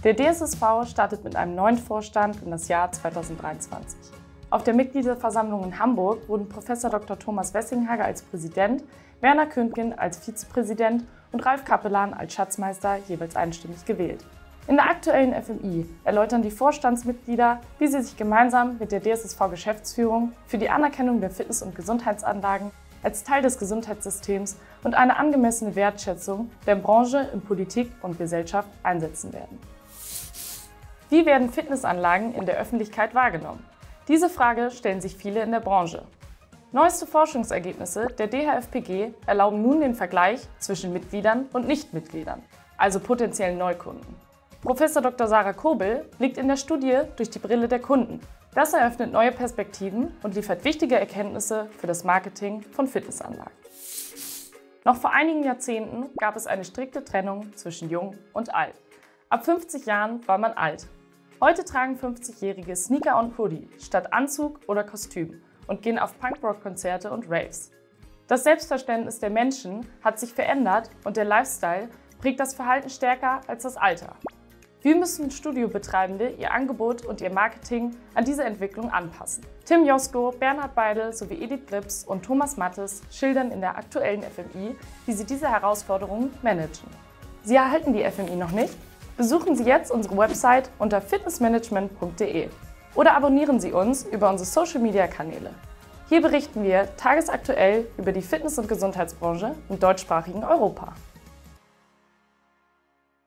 Der DSSV startet mit einem neuen Vorstand in das Jahr 2023. Auf der Mitgliederversammlung in Hamburg wurden Prof. Dr. Thomas Wessinghager als Präsident, Werner Kündgen als Vizepräsident und Ralf Kappelan als Schatzmeister jeweils einstimmig gewählt. In der aktuellen FMI erläutern die Vorstandsmitglieder, wie sie sich gemeinsam mit der DSSV-Geschäftsführung für die Anerkennung der Fitness- und Gesundheitsanlagen als Teil des Gesundheitssystems und eine angemessene Wertschätzung der Branche in Politik und Gesellschaft einsetzen werden. Wie werden Fitnessanlagen in der Öffentlichkeit wahrgenommen? Diese Frage stellen sich viele in der Branche. Neueste Forschungsergebnisse der DHFPG erlauben nun den Vergleich zwischen Mitgliedern und Nichtmitgliedern, also potenziellen Neukunden. Prof. Dr. Sarah Kobel blickt in der Studie durch die Brille der Kunden. Das eröffnet neue Perspektiven und liefert wichtige Erkenntnisse für das Marketing von Fitnessanlagen. Noch vor einigen Jahrzehnten gab es eine strikte Trennung zwischen Jung und Alt. Ab 50 Jahren war man alt. Heute tragen 50-Jährige Sneaker und Hoodie statt Anzug oder Kostüm und gehen auf Punkrock-Konzerte und Raves. Das Selbstverständnis der Menschen hat sich verändert und der Lifestyle prägt das Verhalten stärker als das Alter. Wie müssen Studiobetreibende ihr Angebot und ihr Marketing an diese Entwicklung anpassen? Tim Josko, Bernhard Beidel sowie Edith Grips und Thomas Mattes schildern in der aktuellen FMI, wie sie diese Herausforderungen managen. Sie erhalten die FMI noch nicht? Besuchen Sie jetzt unsere Website unter fitnessmanagement.de oder abonnieren Sie uns über unsere Social-Media-Kanäle. Hier berichten wir tagesaktuell über die Fitness- und Gesundheitsbranche im deutschsprachigen Europa.